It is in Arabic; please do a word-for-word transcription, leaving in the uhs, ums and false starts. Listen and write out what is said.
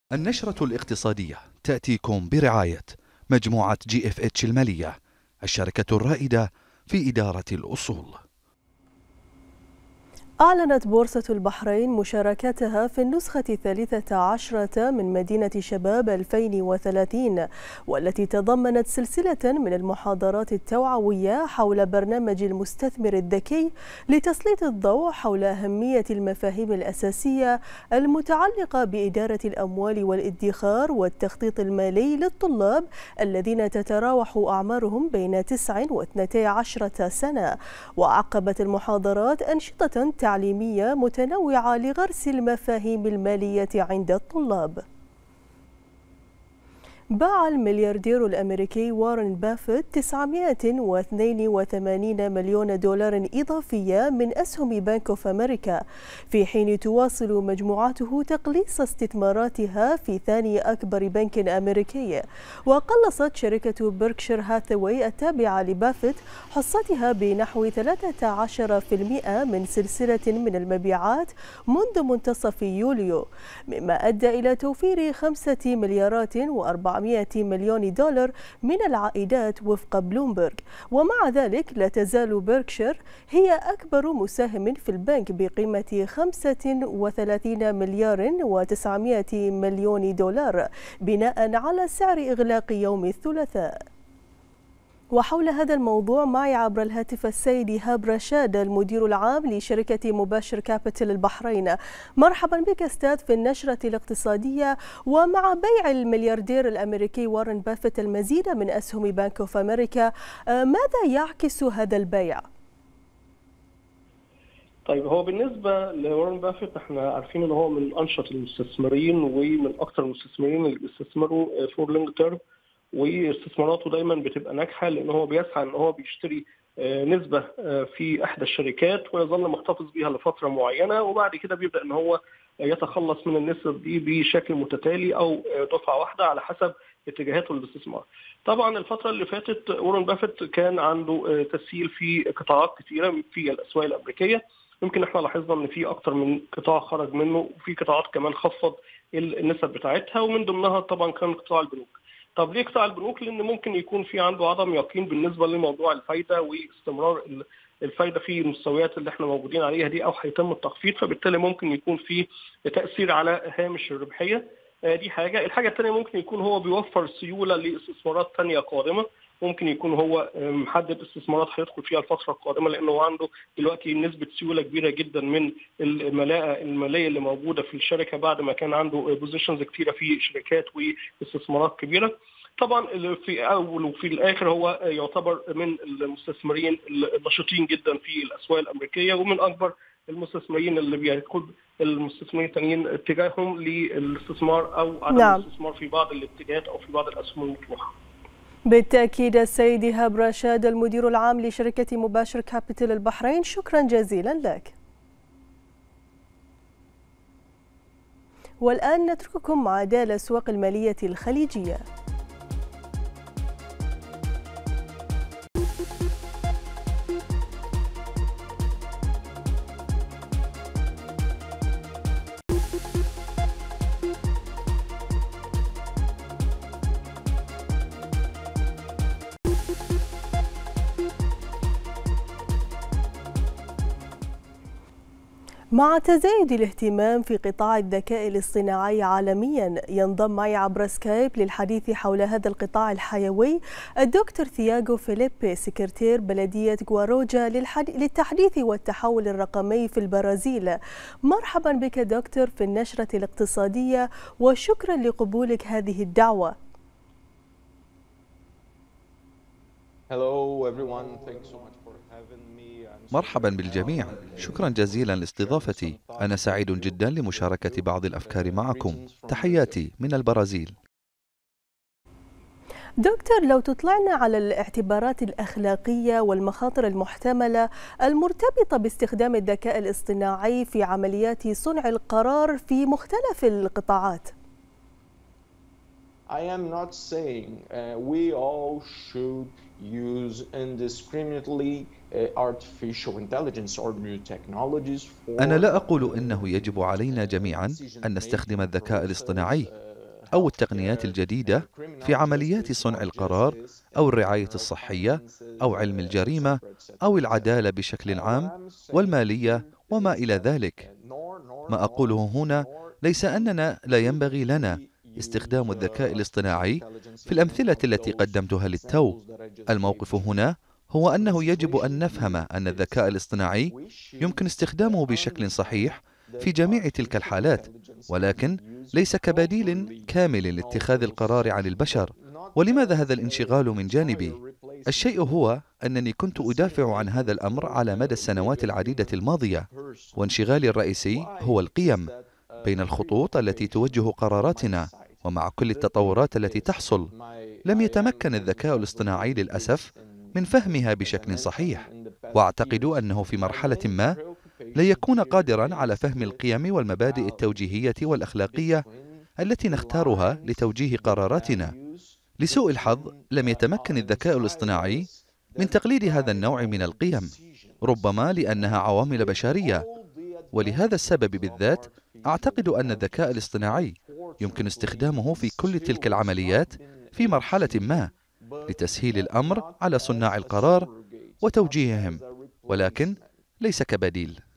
النشرة الاقتصادية تأتيكم برعاية مجموعة جي اف اتش المالية، الشركة الرائدة في إدارة الأصول. أعلنت بورصة البحرين مشاركتها في النسخة الثالثة عشرة من مدينة شباب ألفين وثلاثين، والتي تضمنت سلسلة من المحاضرات التوعوية حول برنامج المستثمر الذكي لتسليط الضوء حول أهمية المفاهيم الأساسية المتعلقة بإدارة الأموال والادخار والتخطيط المالي للطلاب الذين تتراوح أعمارهم بين تسع واثنتي عشرة سنة. وعقبت المحاضرات أنشطة تعليمية متنوعة لغرس المفاهيم المالية عند الطلاب. باع الملياردير الأمريكي وارن بافيت تسعمائة واثنين وثمانين مليون دولار إضافية من أسهم بنك أوف أمريكا، في حين تواصل مجموعته تقليص استثماراتها في ثاني أكبر بنك أمريكي. وقلصت شركة بيركشير هاثاواي التابعة لبافيت حصتها بنحو ثلاثة عشر بالمئة من سلسلة من المبيعات منذ منتصف يوليو، مما أدى إلى توفير خمسة مليارات وأربعمائة مليون دولار من العائدات وفق بلومبرغ. ومع ذلك لا تزال بيركشير هي أكبر مساهم في البنك بقيمة خمسة وثلاثين مليار وتسعمائة مليون دولار بناء على سعر إغلاق يوم الثلاثاء. وحول هذا الموضوع معي عبر الهاتف السيد إيهاب رشاد، المدير العام لشركة مباشر كابيتال البحرين. مرحبا بك أستاذ في النشرة الاقتصادية. ومع بيع الملياردير الأمريكي وارن بافيت المزيد من أسهم بنك أوف أمريكا، ماذا يعكس هذا البيع؟ طيب، هو بالنسبة لوارن بافيت احنا عارفين ان هو من أنشط المستثمرين ومن أكثر المستثمرين اللي بيستثمروا فور لونج تيرم، واستثماراته دايما بتبقى ناجحه لان هو بيسعى ان هو بيشتري نسبه في احدى الشركات ويظل محتفظ بيها لفتره معينه، وبعد كده بيبدا ان هو يتخلص من النسب دي بشكل متتالي او دفعه واحده على حسب اتجاهاته للاستثمار. طبعا الفتره اللي فاتت وارن بافيت كان عنده تسهيل في قطاعات كثيره في الاسواق الامريكيه. يمكن احنا لاحظنا ان في اكثر من قطاع خرج منه، وفي قطاعات كمان خفض النسب بتاعتها، ومن ضمنها طبعا كان قطاع البنوك. طب ليه قطاع البنوك؟ لان ممكن يكون في عنده عدم يقين بالنسبه لموضوع الفايده واستمرار الفايده في المستويات اللي احنا موجودين عليها دي، او هيتم التخفيض، فبالتالي ممكن يكون في تاثير على هامش الربحيه. دي حاجه. الحاجه الثانيه ممكن يكون هو بيوفر سيوله لاستثمارات ثانيه قادمه، ممكن يكون هو محدد استثمارات هيدخل فيها الفتره القادمه، لانه عنده دلوقتي نسبه سيوله كبيره جدا من الملاءه الماليه اللي موجوده في الشركه بعد ما كان عنده بوزيشنز كثيره في شركات واستثمارات كبيره. طبعا في اول وفي الاخر هو يعتبر من المستثمرين النشطين جدا في الاسواق الامريكيه، ومن اكبر المستثمرين اللي بيكون المستثمرين الثانيين اتجاههم للاستثمار او عدم نعم. الاستثمار في بعض الاتجاهات او في بعض الاسهم المطروحه. بالتأكيد السيد إيهاب رشاد، المدير العام لشركة مباشر كابيتال البحرين، شكرا جزيلا لك. والآن نترككم مع أداء الأسواق المالية الخليجية. مع تزايد الاهتمام في قطاع الذكاء الاصطناعي عالميا، ينضم معي عبر سكايب للحديث حول هذا القطاع الحيوي الدكتور ثياغو فيليبي، سكرتير بلدية غواروجا للتحديث والتحول الرقمي في البرازيل. مرحبا بك دكتور في النشرة الاقتصادية، وشكرا لقبولك هذه الدعوة. Hello everyone, thanks so much for having me. مرحبا بالجميع، شكرا جزيلا لاستضافتي. أنا سعيد جدا لمشاركة بعض الأفكار معكم. تحياتي من البرازيل. دكتور، لو تطلعنا على الاعتبارات الأخلاقية والمخاطر المحتملة المرتبطة باستخدام الذكاء الاصطناعي في عمليات صنع القرار في مختلف القطاعات. I am not saying uh, we all should use indiscriminately uh, artificial intelligence or new technologies for أنا لا أقول إنه يجب علينا جميعا أن نستخدم الذكاء الاصطناعي، أو التقنيات الجديدة في عمليات صنع القرار أو الرعاية الصحية أو علم الجريمة أو العدالة بشكل عام والمالية وما إلى ذلك. ما أقوله هنا ليس أننا لا ينبغي لنا استخدام الذكاء الاصطناعي في الأمثلة التي قدمتها للتو. الموقف هنا هو أنه يجب أن نفهم أن الذكاء الاصطناعي يمكن استخدامه بشكل صحيح في جميع تلك الحالات، ولكن ليس كبديل كامل لاتخاذ القرار عن البشر. ولماذا هذا الانشغال من جانبي؟ الشيء هو أنني كنت أدافع عن هذا الأمر على مدى السنوات العديدة الماضية، وانشغالي الرئيسي هو القيم بين الخطوط التي توجه قراراتنا. ومع كل التطورات التي تحصل، لم يتمكن الذكاء الاصطناعي للأسف من فهمها بشكل صحيح، وأعتقد أنه في مرحلة ما لا يكون قادرا على فهم القيم والمبادئ التوجيهية والأخلاقية التي نختارها لتوجيه قراراتنا. لسوء الحظ لم يتمكن الذكاء الاصطناعي من تقليد هذا النوع من القيم، ربما لأنها عوامل بشرية. ولهذا السبب بالذات أعتقد أن الذكاء الاصطناعي يمكن استخدامه في كل تلك العمليات في مرحلة ما لتسهيل الأمر على صناع القرار وتوجيههم، ولكن ليس كبديل.